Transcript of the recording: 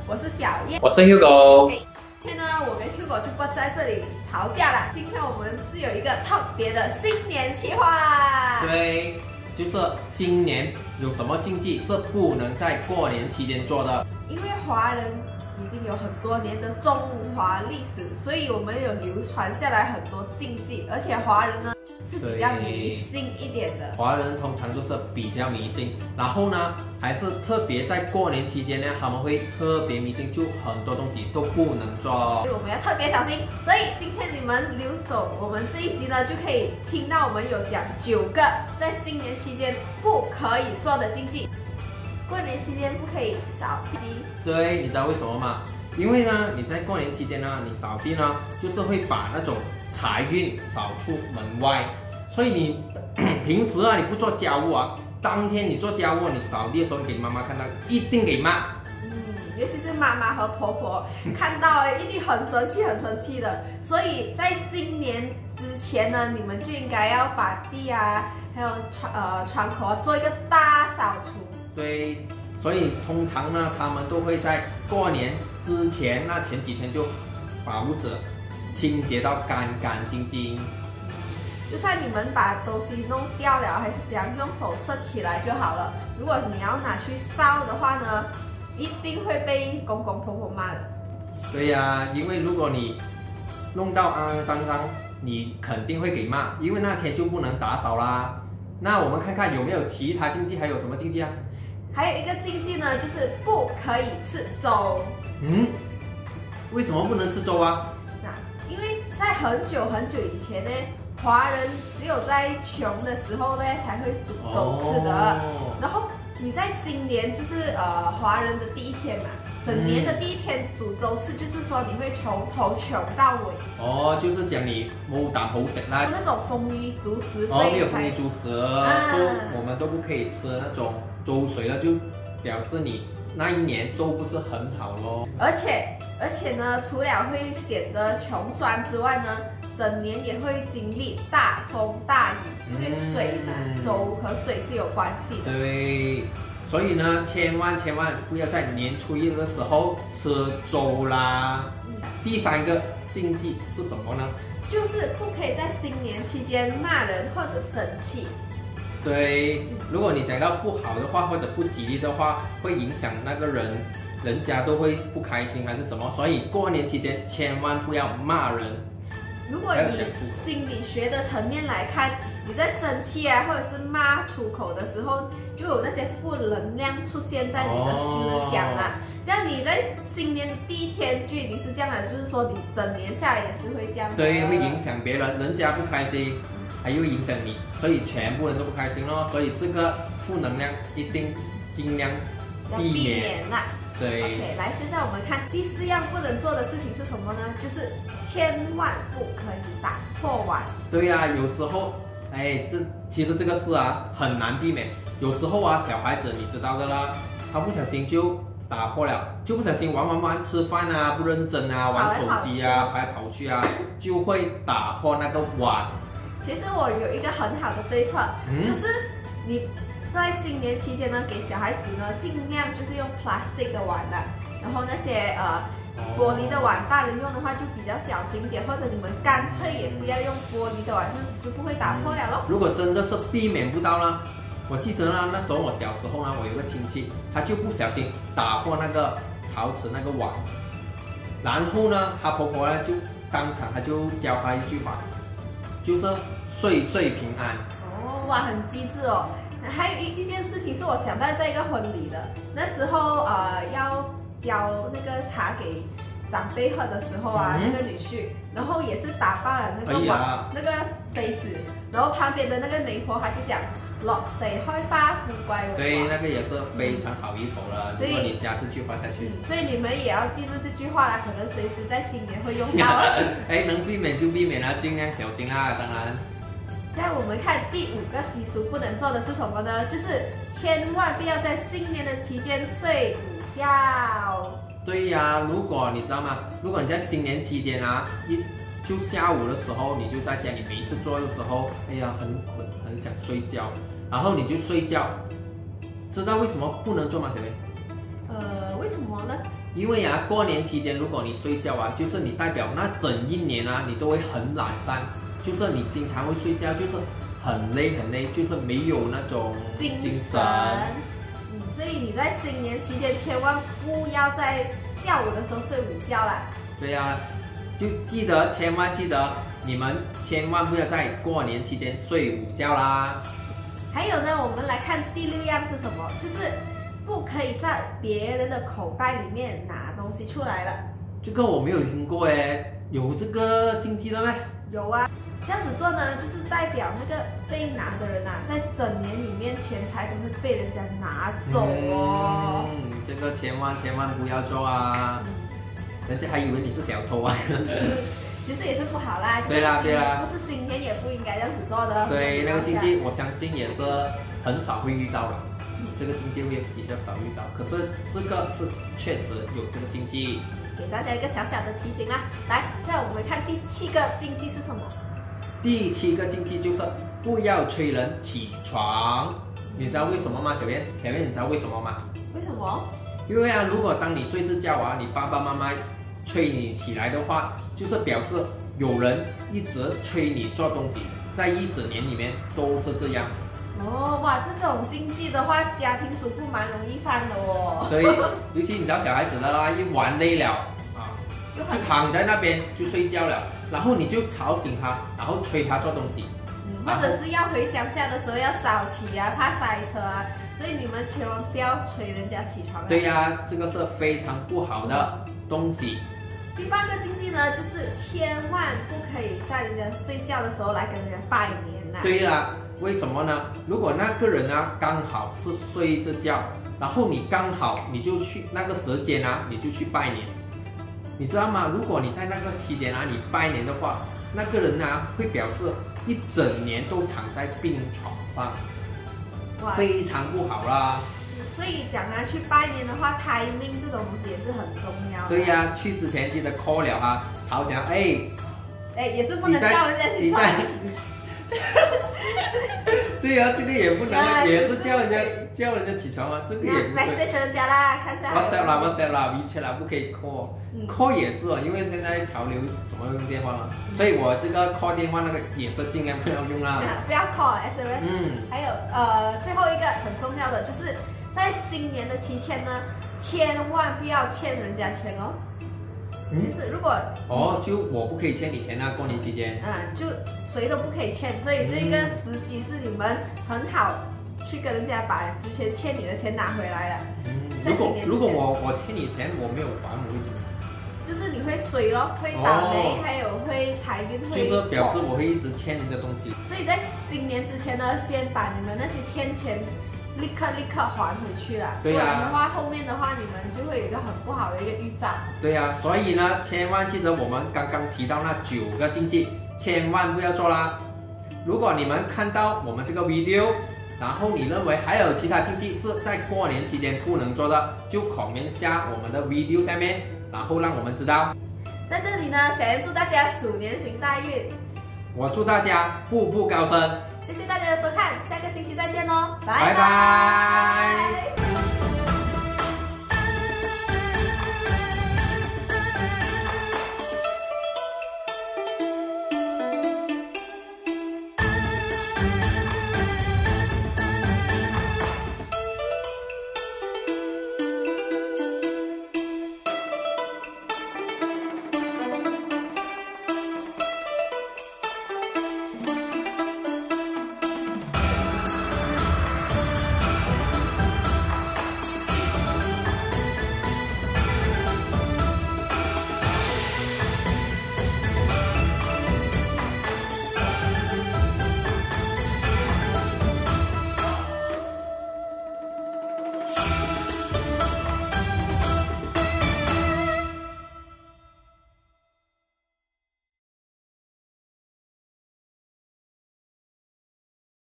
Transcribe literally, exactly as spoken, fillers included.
我是小燕， 我是 Hugo。 今天呢，我跟 Hugo 就不在这里吵架了。今天我们是有一个特别的新年计划。 对，就是新年有什么禁忌是不能在过年期间做的？ 因为华人已经有很多年的中华历史，所以我们有流传下来很多禁忌，而且华人呢是比较迷信一点的。 华人通常都是比较迷信，然后呢，还是特别在过年期间呢，他们会特别迷信，就很多东西都不能做， 所以我们要特别小心。所以今天你们留走我们这一集呢，就可以听到我们有讲九个在新年期间不可以做的禁忌。过年期间不可以扫地。 对，你知道为什么吗？因为呢，你在过年期间呢，你扫地呢，就是会把那种财运扫出门外。所以你平时啊，你不做家务啊，当天你做家务，你扫地的时候，你给妈妈看到，一定给骂。 嗯，尤其是妈妈和婆婆看到一定很生气，很生气的。所以在新年之前呢，你们就应该要把地啊，还有窗呃窗口做一个大扫除。 对，所以通常呢，他们都会在过年之前那前几天就把屋子清洁到干干净净。 就算你们把东西弄掉了，还是怎样，用手拾起来就好了。如果你要拿去烧的话呢，一定会被公公婆婆骂的。 对呀、啊，因为如果你弄到肮肮脏脏，你肯定会给骂，因为那天就不能打扫啦。那我们看看有没有其他禁忌，还有什么禁忌啊？ 还有一个禁忌呢，就是不可以吃粥。 嗯，为什么不能吃粥啊？ 那因为在很久很久以前呢，华人只有在穷的时候呢才会煮粥吃的。哦、然后你在新年就是呃华人的第一天嘛，整年的第一天煮粥吃，就是说你会从头穷到尾。 哦，就是讲你冇啖好食啦， 那种丰衣足食， 哦，没有丰衣足食， 啊、 所以我们都不可以吃那种粥水了，就表示你那一年都不是很好咯。 而且而且呢，除了会显得穷酸之外呢，整年也会经历大风大雨，因为水嘛，嗯、粥和水是有关系的。 对，所以呢，千万千万不要在年初一的时候吃粥啦。嗯、第三个禁忌是什么呢？ 就是不可以在新年期间骂人或者生气。 对，如果你讲到不好的话或者不吉利的话，会影响那个人，人家都会不开心还是什么，所以过年期间千万不要骂人。 如果以心理学的层面来看，你在生气啊或者是骂出口的时候，就有那些负能量出现在你的思想啊。哦、这样你在新年的第一天就已经是这样了，就是说你整年下来也是会这样。 对，会影响别人，人家不开心。还会影响你，所以全部人都不开心咯。所以这个负能量一定尽量避免。 避免啦。 对。 OK， 来，现在我们看第四样不能做的事情是什么呢？就是千万不可以打破碗。 对呀、啊，有时候，哎，这其实这个事啊很难避免。有时候啊，小孩子你知道的啦，他不小心就打破了，就不小心玩玩玩，吃饭啊不认真啊，玩手机啊，跑来跑去啊，就会打破那个碗。 其实我有一个很好的对策，嗯、就是你在新年期间呢，给小孩子呢尽量就是用 plastic 的碗的，然后那些呃玻璃的碗，大人用的话就比较小心点，或者你们干脆也不要用玻璃的碗，这样子就不会打破了咯。 如果真的是避免不到呢，我记得呢，那时候我小时候呢，我有个亲戚，他就不小心打破那个陶瓷那个碗，然后呢，他婆婆呢就当场他就教他一句话。就是岁岁平安哦，哇，很机智哦。还有一一件事情是我想到在一个婚礼的，那时候呃要浇那个茶给长辈喝的时候啊，嗯、那个女婿，然后也是打爆了那个碗、哎、那个杯子，然后旁边的那个媒婆她就讲落地開花富貴。 对，那个也是非常好意头了。如果你加这句话下去、 嗯，所以你们也要记住这句话啦，可能随时在今年会用到。 哎，能避免就避免啦，尽量小心啦，当然。 现在我们看第五个习俗不能做的是什么呢？就是千万不要在新年的期间睡午觉。 对呀、啊，如果你知道吗？如果你在新年期间啊，一就下午的时候，你就在家里没事做的时候，哎呀，很困，很想睡觉，然后你就睡觉。知道为什么不能做吗，姐妹？ 呃，为什么呢？ 因为啊，过年期间如果你睡觉啊，就是你代表那整一年啊，你都会很懒散，就是你经常会睡觉，就是很累很累，就是没有那种精神。嗯，所以你在新年期间千万不要在下午的时候睡午觉啦。 对呀、啊，就记得千万记得，你们千万不要在过年期间睡午觉啦。 还有呢，我们来看第六样是什么，就是不可以在别人的口袋里面拿东西出来了。 这个我没有听过哎，有这个禁忌的吗？ 有啊，这样子做呢，就是代表那个被拿的人啊，在整年里面钱财都会被人家拿走哦。 嗯，这个千万千万不要做啊， 嗯、 人家还以为你是小偷啊。 其实也是不好啦。 对啦对啦， 不是新年也不应该这样子做的。 对，那个禁忌我相信也是很少会遇到的。这个禁忌会比较少遇到，可是这个是确实有这个禁忌。 给大家一个小小的提醒啦，来，现在我们看第七个禁忌是什么？ 第七个禁忌就是不要催人起床，你知道为什么吗？小燕，小燕，你知道为什么吗？ 为什么？ 因为啊，如果当你睡着觉啊，你爸爸妈妈催你起来的话，就是表示有人一直催你做东西，在一整年里面都是这样。 哦，哇，这种禁忌的话，家庭主妇蛮容易犯的哦。 对，尤其你知道小孩子的啦，一玩累了啊，就躺在那边就睡觉了，然后你就吵醒他，然后催他做东西。 嗯，或者是要回乡下的时候要早起啊，怕塞车啊，所以你们千万不要催人家起床。 对呀、啊，这个是非常不好的东西。 第八个禁忌呢，就是千万不可以在人家睡觉的时候来跟人家拜年啦。 对啦，为什么呢？如果那个人啊刚好是睡着觉，然后你刚好你就去那个时间啊，你就去拜年，你知道吗？如果你在那个期间啊，你拜年的话，那个人啊会表示一整年都躺在病床上，哇，非常不好啦。 所以讲啊，去拜年的话，timing这种东西也是很重要的。 对呀、啊，去之前记得 call 了哈，吵醒哎， 哎，也是不能叫人家起床。 对呀、啊，这个也不能，啊、也是叫人家叫人家起床啊，这个也不可以。 message 人家啦，看下。 WhatsApp 啦 ，WhatsApp 啦 ，WeChat 啦，不可以 call。call 也是哦，因为现在潮流什么用电话嘛，嗯、所以我这个 call 电话那个也是尽量不要用啦。 不要 call S M S。嗯。还有呃，最后一个很重要的就是。在新年的期间呢，千万不要欠人家钱哦。嗯、就是如果哦，就我不可以欠你钱啊，过年期间。 嗯，就谁都不可以欠，所以这个时机是你们很好去跟人家把之前欠你的钱拿回来了。 嗯，如果如果我我欠你钱我没有还，我会怎么？ 就是你会衰咯，会倒霉，哦、还有会财运会。 就是表示我会一直欠你的东西。 所以在新年之前呢，先把你们那些欠钱。立刻立刻还回去了，对呀、啊，不然的话后面的话你们就会有一个很不好的一个预兆。 对呀、啊，所以呢，千万记得我们刚刚提到那九个禁忌，千万不要做啦。如果你们看到我们这个 video， 然后你认为还有其他禁忌是在过年期间不能做的，就 comment 下我们的 video 下面，然后让我们知道。 在这里呢，小妍祝大家鼠年行大运， 我祝大家步步高升。 谢谢大家的收看，下个星期再见喽，拜拜拜。